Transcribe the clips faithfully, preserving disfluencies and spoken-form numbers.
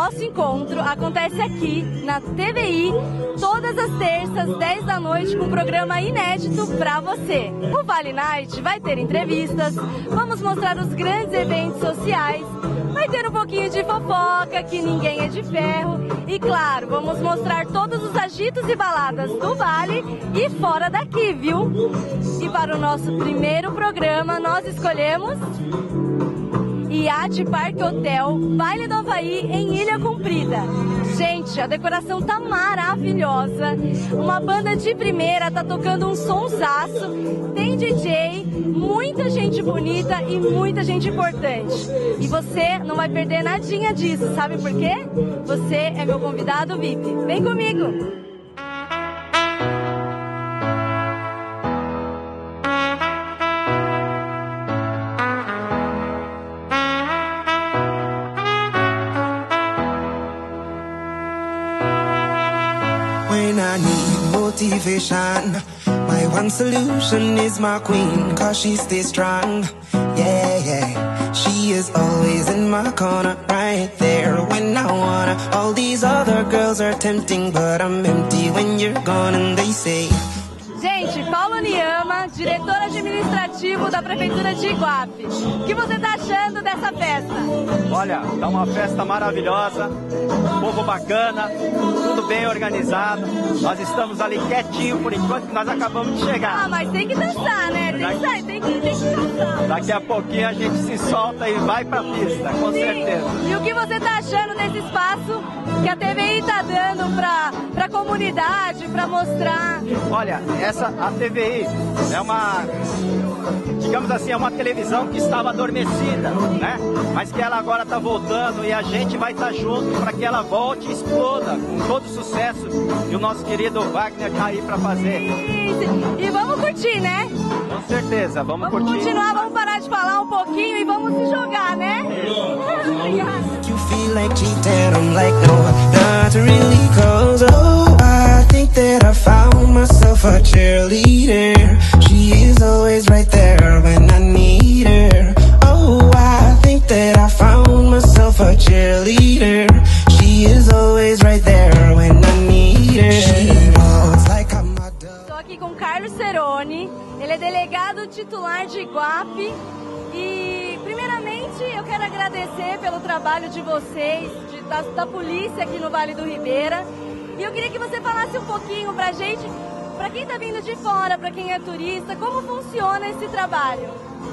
nosso encontro acontece aqui na T V I, todas as terças, dez da noite, com um programa inédito pra você. O Vale Night vai ter entrevistas, vamos mostrar os grandes eventos sociais, vai ter um pouquinho de fofoca, que ninguém é de ferro, e claro, vamos mostrar todos os agitos e baladas do Vale e fora daqui, viu? E para o nosso primeiro programa, nós escolhemos Iate Parque Hotel, Baile do Havaí em Ilha Comprida. Gente, a decoração tá maravilhosa, uma banda de primeira, tá tocando um sonsaço, tem D J, muita gente bonita e muita gente importante. E você não vai perder nadinha disso, sabe por quê? Você é meu convidado V I P. Vem comigo! When I need motivation, my one solution is my queen, cause she stays strong. Yeah, yeah, she is always in my corner, right there when I wanna. All these other girls are tempting, but I'm empty when you're gone and they say. Gente, Paulo Niama, diretor administrativo da Prefeitura de Iguape. O que você está achando dessa festa? Olha, tá uma festa maravilhosa, povo bacana, tudo bem organizado. Nós estamos ali quietinho por enquanto que nós acabamos de chegar. Ah, mas tem que dançar, né? Tem que sair, tem que, tem que dançar. Daqui a pouquinho a gente se solta e vai pra pista, com Sim. certeza. E o que você está achando desse espaço que a T V I está dando para a comunidade, para mostrar? Olha, essa, a T V I é uma, digamos assim, é uma televisão que estava adormecida, né? Mas que ela agora está voltando e a gente vai estar junto para que ela volte e exploda com todo o sucesso que o nosso querido Wagner está aí para fazer. E, e vamos curtir, né? Com certeza, vamos, vamos curtir. continuar, vamos parar de falar um pouquinho e vamos se jogar, né? You feel like cheating, I'm like no, not really, cause oh, I think that I found myself a cheerleader. She is always right there when I need her. Oh, I think that I found myself a cheerleader. She is always right there when I need her. She walks like a model. Estou aqui com Carlos Ceroni, ele é delegado titular de Iguape. E, primeiramente, eu quero agradecer pelo trabalho de vocês, de, da, da polícia aqui no Vale do Ribeira. E eu queria que você falasse um pouquinho pra gente, pra quem tá vindo de fora, pra quem é turista, como funciona esse trabalho.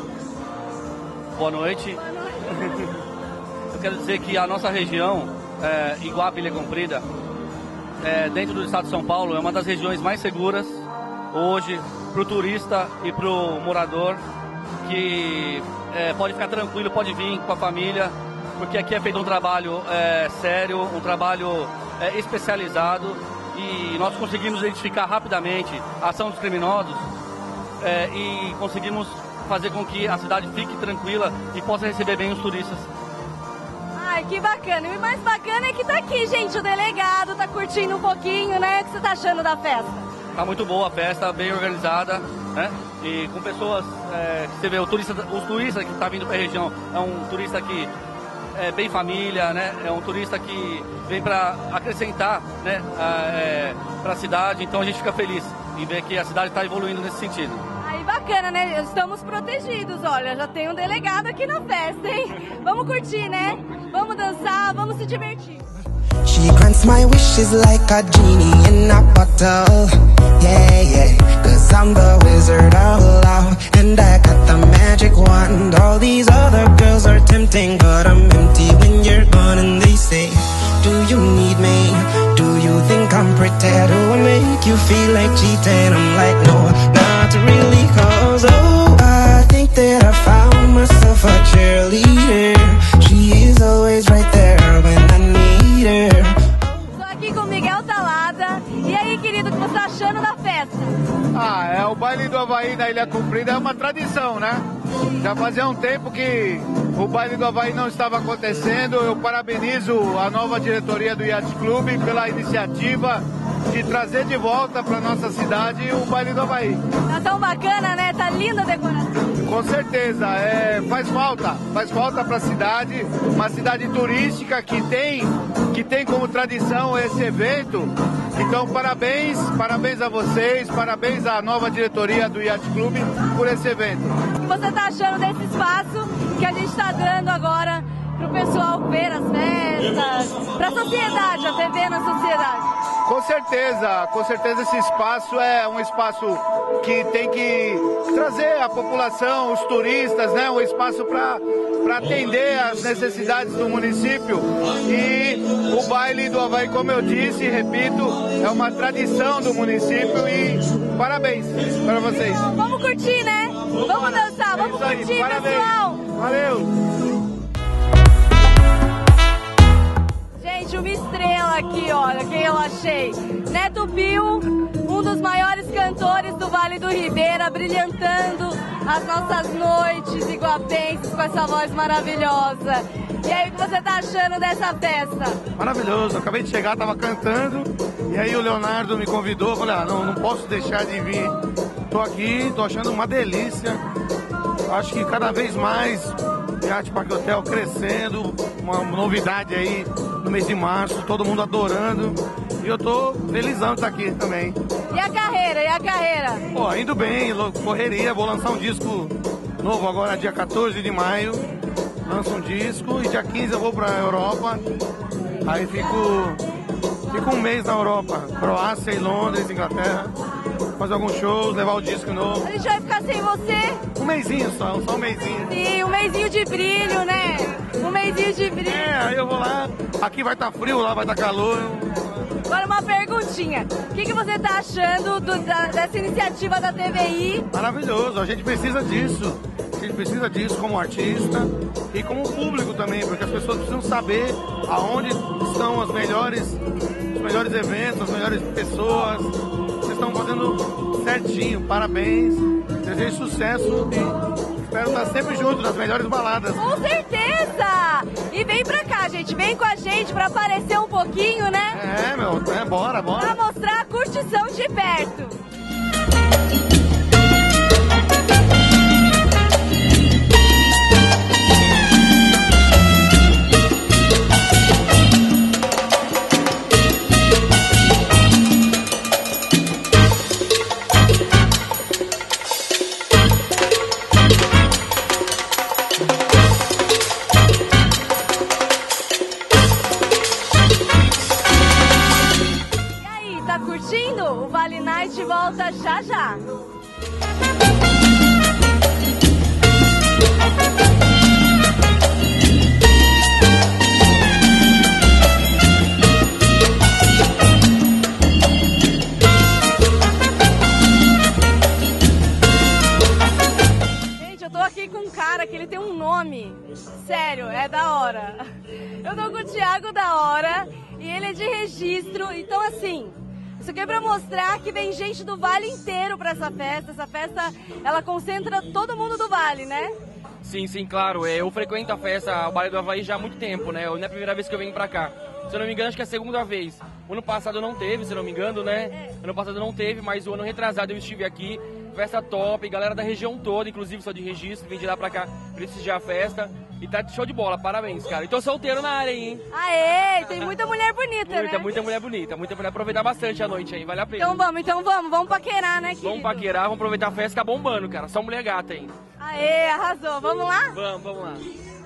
Boa noite. Boa noite. Eu quero dizer que a nossa região, é, Iguape Ilha Comprida, é, dentro do estado de São Paulo, é uma das regiões mais seguras hoje pro turista e pro morador, que é, pode ficar tranquilo, pode vir com a família, porque aqui é feito um trabalho é, sério, um trabalho é, especializado, e nós conseguimos identificar rapidamente a ação dos criminosos é, e conseguimos fazer com que a cidade fique tranquila e possa receber bem os turistas. Ai, que bacana. E o mais bacana é que tá aqui, gente, o delegado tá curtindo um pouquinho, né? O que você tá achando da festa? Tá muito boa a festa, bem organizada, né? E com pessoas, é, você vê, o turista, os turistas que está vindo para a região, é um turista que é bem família, né? É um turista que vem para acrescentar, né, é, para a cidade, então a gente fica feliz em ver que a cidade está evoluindo nesse sentido. Aí bacana, né? Estamos protegidos, olha, já tem um delegado aqui na festa, hein? Vamos curtir, né? Vamos dançar, vamos se divertir. She grants my wishes like a genie in a bottle. Yeah, yeah, cause I'm the wizard of love, and I got the magic wand. All these other girls are tempting, but I'm empty when you're gone. And they say, do you need me? Do you think I'm pretty? Do I make you feel like cheating? I'm like, no, not really, cause oh, I think that I found myself a cheerleader. She is always right there when I need her. Estou aqui com o Miguel Talada. E aí, querido, o que você está achando da festa? Ah, é o baile do Havaí na Ilha Comprida, é uma tradição, né? Já fazia um tempo que o baile do Havaí não estava acontecendo. Eu parabenizo a nova diretoria do Yacht Club pela iniciativa de trazer de volta para nossa cidade o baile do Havaí. Tá tão bacana, né? Tá linda a decoração. Com certeza, é, faz falta, faz falta para a cidade, uma cidade turística que tem, que tem como tradição esse evento. Então, parabéns, parabéns a vocês, parabéns à nova diretoria do Yacht Club por esse evento. O que você está achando desse espaço que a gente está dando agora para o pessoal ver as festas, para a sociedade, a T V na sociedade? Com certeza, com certeza esse espaço é um espaço que tem que trazer a população, os turistas, né, um espaço para para atender às necessidades do município. E o baile do Avaí, como eu disse e repito, é uma tradição do município e parabéns para vocês. Vamos curtir, né? Vamos dançar, vamos é curtir, parabéns. Pessoal! Valeu! Gente, uma estrela aqui, olha, quem eu achei. Neto Pio, um dos maiores cantores do Vale do Ribeira, brilhantando as nossas noites iguapenses com essa voz maravilhosa. E aí, o que você tá achando dessa festa? Maravilhoso, acabei de chegar, tava cantando, e aí o Leonardo me convidou, falei, ah, não, não posso deixar de vir. Tô aqui, tô achando uma delícia. Acho que cada vez mais Yacht Park Hotel crescendo, uma novidade aí no mês de março, todo mundo adorando. E eu tô felizão de estar aqui também. E a carreira, e a carreira? Pô, indo bem, correria, vou lançar um disco novo agora dia quatorze de maio. Lanço um disco e dia quinze eu vou pra Europa. Aí fico, fico um mês na Europa, Croácia e Londres, Inglaterra. Fazer alguns shows, levar o disco novo. A gente vai ficar sem você? Um mêsinho só, só um mêsinho. Sim, um mêsinho de brilho, né? Um mêsinho de brilho. É, aí eu vou lá, aqui vai estar tá frio, lá vai estar tá calor. Agora uma perguntinha, o que, que você está achando do, da, dessa iniciativa da T V I? Maravilhoso, a gente precisa disso. A gente precisa disso como artista e como público também, porque as pessoas precisam saber aonde estão as melhores, os melhores eventos, as melhores pessoas. Vocês estão fazendo certinho, parabéns, desejo sucesso e espero estar sempre junto nas melhores baladas. Com certeza! E vem pra cá, gente, vem com a gente pra aparecer um pouquinho, né? É, meu, é, bora, bora. Pra mostrar a curtição de perto. O Vale Night volta já já. Gente, eu tô aqui com um cara que ele tem um nome. Sério, é da hora. Eu tô com o Thiago da Hora e ele é de registro, então assim... Isso aqui é para mostrar que vem gente do Vale inteiro para essa festa. Essa festa, ela concentra todo mundo do Vale, né? Sim, sim, claro. Eu frequento a festa, o Baile do Avaí já há muito tempo, né? Não é a primeira vez que eu venho pra cá. Se eu não me engano, acho que é a segunda vez. O ano passado não teve, se eu não me engano, né? É. Ano passado não teve, mas o ano retrasado eu estive aqui. Festa top, galera da região toda, inclusive sou de registro, vim de lá pra cá prestigiar a festa. E tá show de bola, parabéns, cara. E tô solteiro na área, hein? Aê, tem muita mulher bonita, muita, né? Muita, muita mulher bonita, muita mulher. Aproveitar bastante a noite aí, vale a pena. Então vamos, então vamos, vamos paquerar, né, querido? Vamos paquerar, vamos aproveitar a festa, tá bombando, cara. Só mulher gata aí. Aê, arrasou. Vamos lá? Vamos, vamos lá.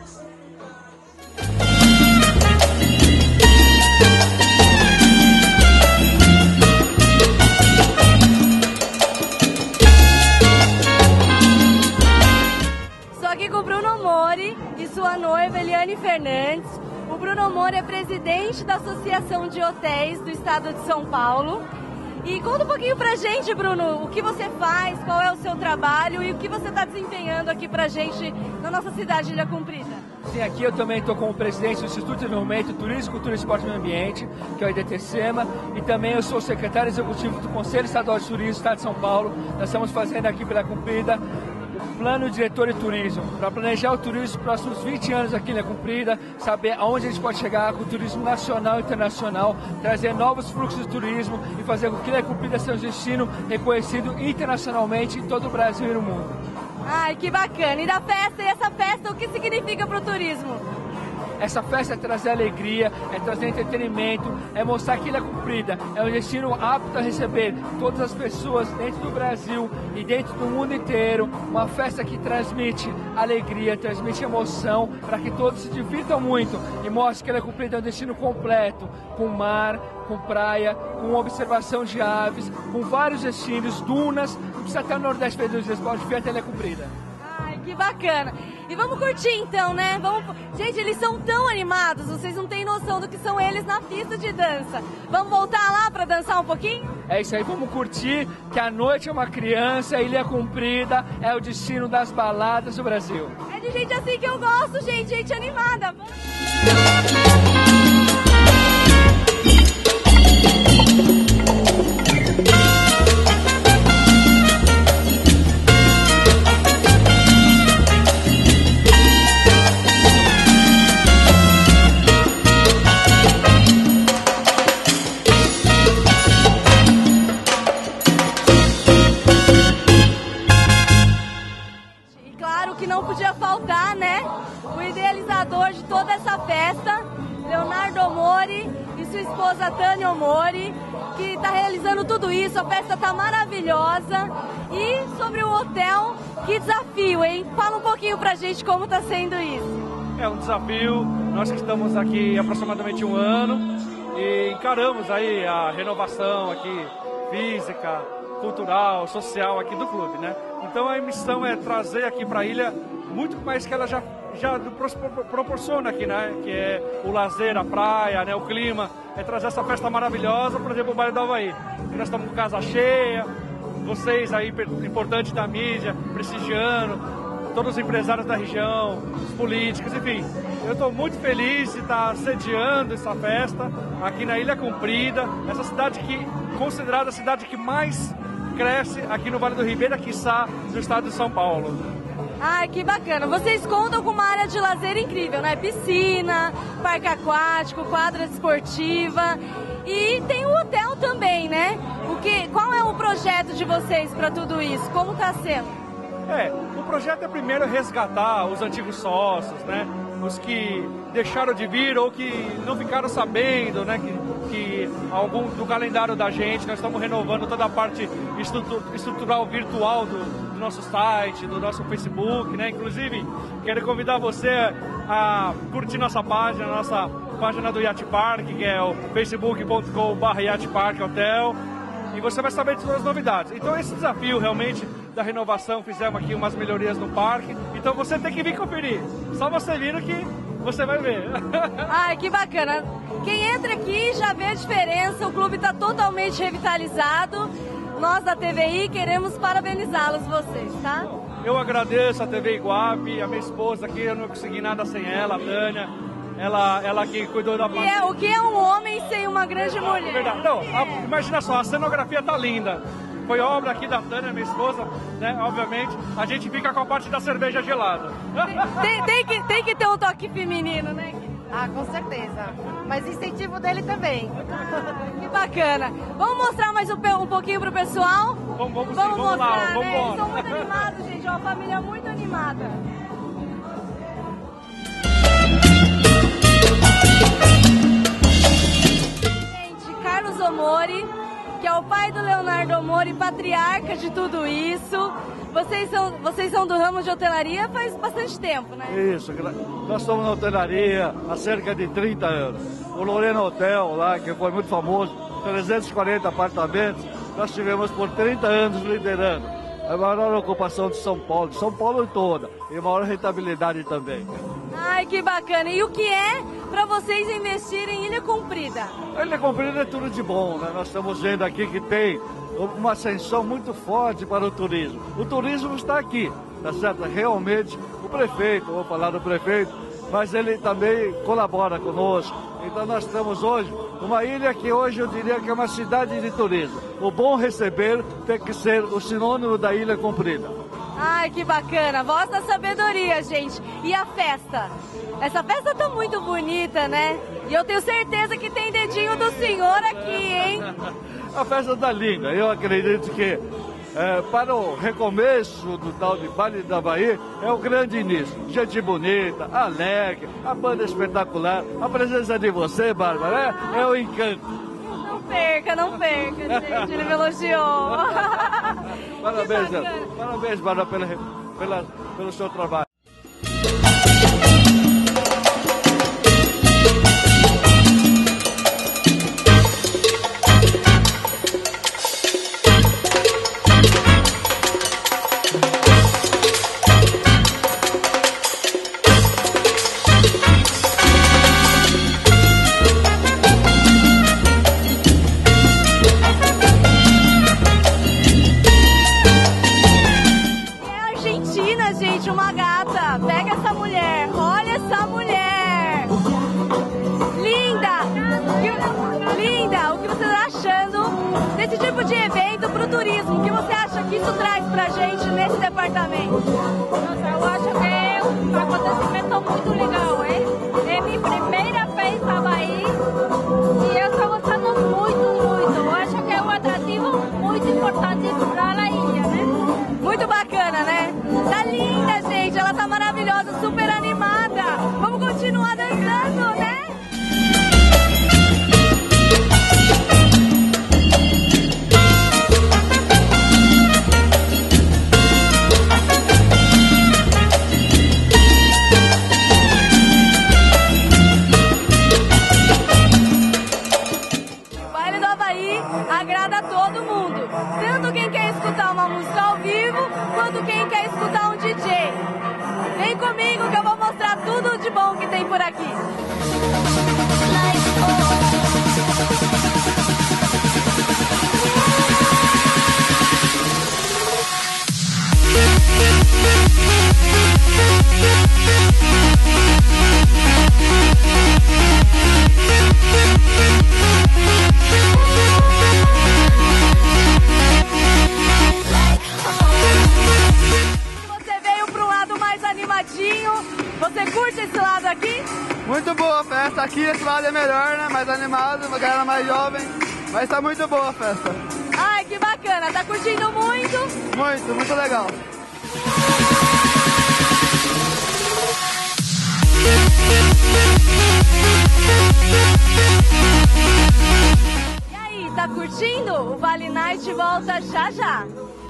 Aqui com o Bruno Mori e sua noiva Eliane Fernandes. O Bruno Mori é presidente da Associação de Hotéis do Estado de São Paulo. E conta um pouquinho pra gente, Bruno, o que você faz, qual é o seu trabalho e o que você está desempenhando aqui pra gente na nossa cidade de Ilha Comprida. Sim, aqui eu também estou como presidente do Instituto de Desenvolvimento Turismo, Cultura, Esporte e Meio Ambiente, que é o I D T SEMA, e também eu sou secretário executivo do Conselho Estadual de Turismo do Estado de São Paulo. Nós estamos fazendo aqui pela Comprida Plano Diretor de Turismo, para planejar o turismo nos próximos vinte anos aqui na Comprida, saber aonde a gente pode chegar com o turismo nacional e internacional, trazer novos fluxos de turismo e fazer com que a Comprida seja um destino reconhecido internacionalmente em todo o Brasil e no mundo. Ah, Ai, que bacana. E da festa, e essa festa, o que significa para o turismo? Essa festa é trazer alegria, é trazer entretenimento, é mostrar que Ilha Comprida é um destino apto a receber todas as pessoas dentro do Brasil e dentro do mundo inteiro. Uma festa que transmite alegria, transmite emoção, para que todos se divirtam muito e mostre que Ilha Comprida é um destino completo, com mar, com praia, com observação de aves, com vários destinos, dunas, não precisa até o Nordeste ver duas vezes, pode vir até Ilha Comprida. Ai, que bacana. E vamos curtir então, né? Vamos... Gente, eles são tão animados, vocês não têm noção do que são eles na pista de dança. Vamos voltar lá para dançar um pouquinho? É isso aí, vamos curtir, que a noite é uma criança, Ilha Comprida é o destino das baladas do Brasil. É de gente assim que eu gosto, gente, gente animada. Não podia faltar, né? O idealizador de toda essa festa, Leonardo Omori e sua esposa Tânia Omori, que está realizando tudo isso. A festa está maravilhosa. E sobre o hotel, que desafio, hein? Fala um pouquinho pra gente como está sendo isso. É um desafio. Nós que estamos aqui há aproximadamente um ano e encaramos aí a renovação aqui física, cultural, social aqui do clube, né? Então a missão é trazer aqui para a ilha muito mais que ela já, já proporciona aqui, né? Que é o lazer, a praia, né? O clima, é trazer essa festa maravilhosa, por exemplo, o Baile do Havaí. Nós estamos com casa cheia, vocês aí, importantes da mídia, prestigiando, todos os empresários da região, os políticos, enfim. Eu estou muito feliz de estar sediando essa festa aqui na Ilha Comprida, essa cidade que considerada a cidade que mais cresce aqui no Vale do Ribeira, quiçá do estado de São Paulo. Ai, que bacana. Vocês contam com uma área de lazer incrível, né? Piscina, parque aquático, quadra esportiva e tem o hotel também, né? O que, qual é o projeto de vocês para tudo isso? Como está sendo? É, o projeto é primeiro resgatar os antigos sócios, né? Os que deixaram de vir ou que não ficaram sabendo, né? Que, que algum do calendário da gente, nós estamos renovando toda a parte estrutural virtual do, do nosso site, do nosso Facebook, né? Inclusive, quero convidar você a curtir nossa página, nossa página do Yacht Park, que é o facebook ponto com barra Yacht Park Hotel, e você vai saber de todas as novidades. Então esse desafio realmente da renovação, fizemos aqui umas melhorias no parque, então você tem que vir conferir. Só você vir que você vai ver. Ai, que bacana. Quem entra aqui já vê a diferença, o clube está totalmente revitalizado. Nós da T V I queremos parabenizá-los vocês, tá? Eu agradeço a T V Iguape, a minha esposa aqui, eu não consegui nada sem ela, a Tânia. Ela, ela que cuidou da parte. É, o que é um homem sem uma grande verdade, mulher? Verdade. Não, a, imagina só, a cenografia tá linda. Foi obra aqui da Tânia, minha esposa, né? Obviamente, a gente fica com a parte da cerveja gelada. Tem, tem, que, tem que ter um toque feminino, né? Ah, com certeza. Mas incentivo dele também. Que bacana. Vamos mostrar mais um, um pouquinho pro pessoal? Vamos, vamos, vamos, sim, vamos mostrar, lá, vamos né? embora. Eles são muito animados, gente. É uma família muito animada. Gente, Carlos Omori, que é o pai do Leonardo Omori, patriarca de tudo isso. Vocês são, vocês são do ramo de hotelaria faz bastante tempo, né? Isso, nós estamos na hotelaria há cerca de trinta anos. O Lorena Hotel, lá, que foi muito famoso, trezentos e quarenta apartamentos, nós tivemos por trinta anos liderando. A maior ocupação de São Paulo, de São Paulo toda, e a maior rentabilidade também. Ai, que bacana. E o que é para vocês investirem em Ilha Comprida? A Ilha Comprida é tudo de bom, né? Nós estamos vendo aqui que tem uma ascensão muito forte para o turismo. O turismo está aqui, tá certo? Realmente, o prefeito, vou falar do prefeito, mas ele também colabora conosco. Então nós estamos hoje numa ilha que hoje eu diria que é uma cidade de turismo. O bom receber tem que ser o sinônimo da Ilha Comprida. Ai, que bacana. Voz da sabedoria, gente. E a festa? Essa festa tá muito bonita, né? E eu tenho certeza que tem dedinho do senhor aqui, hein? A festa tá linda. Eu acredito que é, para o recomeço do tal de Baile do Havaí, é o grande início. Gente bonita, alegre, a banda espetacular, a presença de você, Bárbara, é, é o encanto. Não perca, não perca, gente, ele me elogiou. Parabéns, parabéns, Bárbara, pela, pela, pelo seu trabalho. Uma gata, pega essa mulher, olha essa mulher, linda, linda, o que você está achando desse tipo de evento para o turismo, o que você acha que isso traz pra gente nesse departamento? Nossa, eu acho que é um acontecimento muito legal, hein? É minha primeira vez no Havaí e eu estou gostando muito, muito, eu acho que é um atrativo muito importante para a ilha, né? Muito bacana, né? Tá linda, gente. Ela tá maravilhosa, super animada. Vamos continuar dançando, né? O Baile do Havaí agrada a todo mundo. Tanto quem quer escutar uma música ao vivo, quanto quem quer escutar um D J. Vem comigo que eu vou mostrar tudo de bom que tem por aqui. Você curte esse lado aqui? Muito boa a festa. Aqui esse lado é melhor, né? Mais animado, uma galera mais jovem. Mas tá muito boa a festa. Ai, que bacana. Tá curtindo muito? Muito, muito legal. E aí, tá curtindo? O Vale Night volta já já.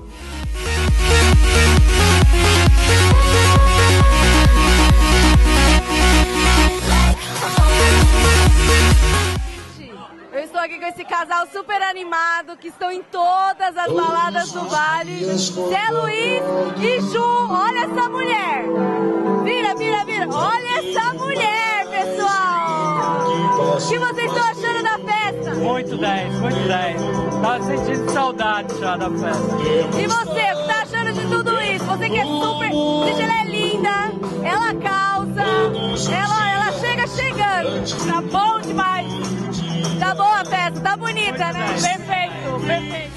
Eu estou aqui com esse casal super animado que estão em todas as baladas do Vale. Zé Luiz e Ju, olha essa mulher. Vira, vira, vira. Olha essa mulher, pessoal. O que vocês estão achando da festa? Muito dez, muito dez. Tá sentindo saudade já da festa. E você, o que tá achando de tudo isso? Você que é super... Gente, ela é linda, ela causa, ela, ela chega chegando. Tá bom demais. Tá boa a festa, tá bonita, né? Perfeito, perfeito.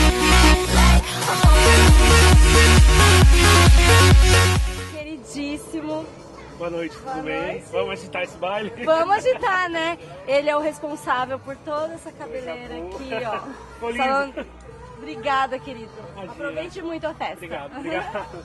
Queridíssimo. Boa noite, tudo Boa bem? noite. Vamos agitar esse baile? Vamos agitar, né? Ele é o responsável por toda essa cabeleira aqui, ó. Tô lindo. Falando... Obrigada, querido. Imagina. Aproveite muito a festa. Obrigado, obrigado.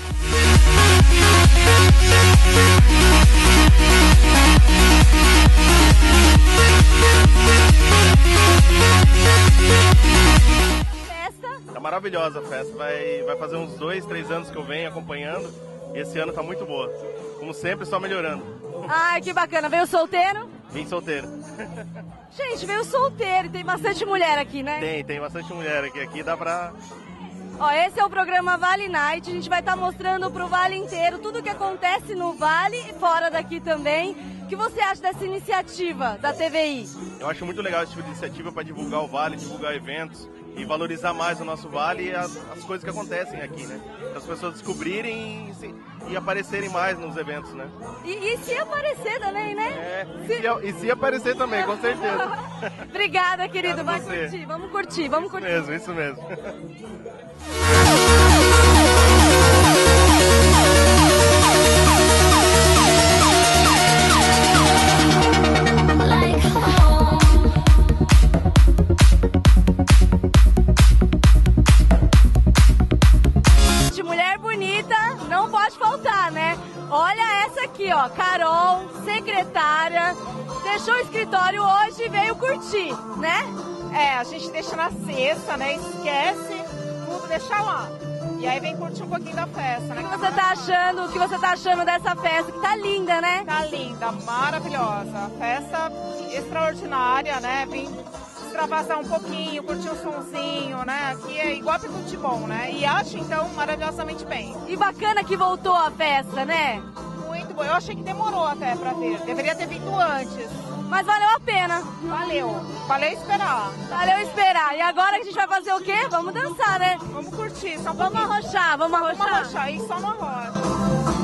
Festa? Tá maravilhosa a festa. Vai, vai fazer uns dois, três anos que eu venho acompanhando. E esse ano tá muito boa. Como sempre, só melhorando. Ai, que bacana. Veio solteiro? Vim solteiro. Gente, veio solteiro e tem bastante mulher aqui, né? Tem, tem bastante mulher aqui. Aqui dá pra... Ó, esse é o programa Vale Night. A gente vai estar mostrando pro Vale inteiro tudo o que acontece no Vale e fora daqui também. O que você acha dessa iniciativa da T V I? Eu acho muito legal esse tipo de iniciativa para divulgar o Vale, divulgar eventos e valorizar mais o nosso Vale e as, as coisas que acontecem aqui, né? Para as pessoas descobrirem e, se, e aparecerem mais nos eventos, né? E, e se aparecer também, né? É, se... E, se, e se aparecer também, com certeza. Obrigada, querido. Obrigado Vai você. curtir, vamos curtir, vamos Isso curtir. mesmo, isso mesmo. não pode faltar, né? Olha essa aqui, ó, Carol, secretária, deixou o escritório hoje e veio curtir, né? É, a gente deixa na sexta, né? Esquece tudo, deixa lá. E aí vem curtir um pouquinho da festa, né? O que você tá achando, o que você tá achando dessa festa? Que tá linda, né? Tá linda, maravilhosa. Festa extraordinária, né? Vim extravasar um pouquinho, curtir um sonzinho, né? Aqui é igual a tudo de bom, né? E acho, então, maravilhosamente bem. E bacana que voltou a festa, né? Muito bom. Eu achei que demorou até pra ver. Deveria ter vindo antes. Mas valeu a pena. Valeu. Valeu esperar. Valeu esperar. E agora que a gente vai fazer o quê? Vamos dançar, né? Vamos curtir. Só um vamos arrochar, vamos arrochar. Vamos arrochar. E só no arrocha.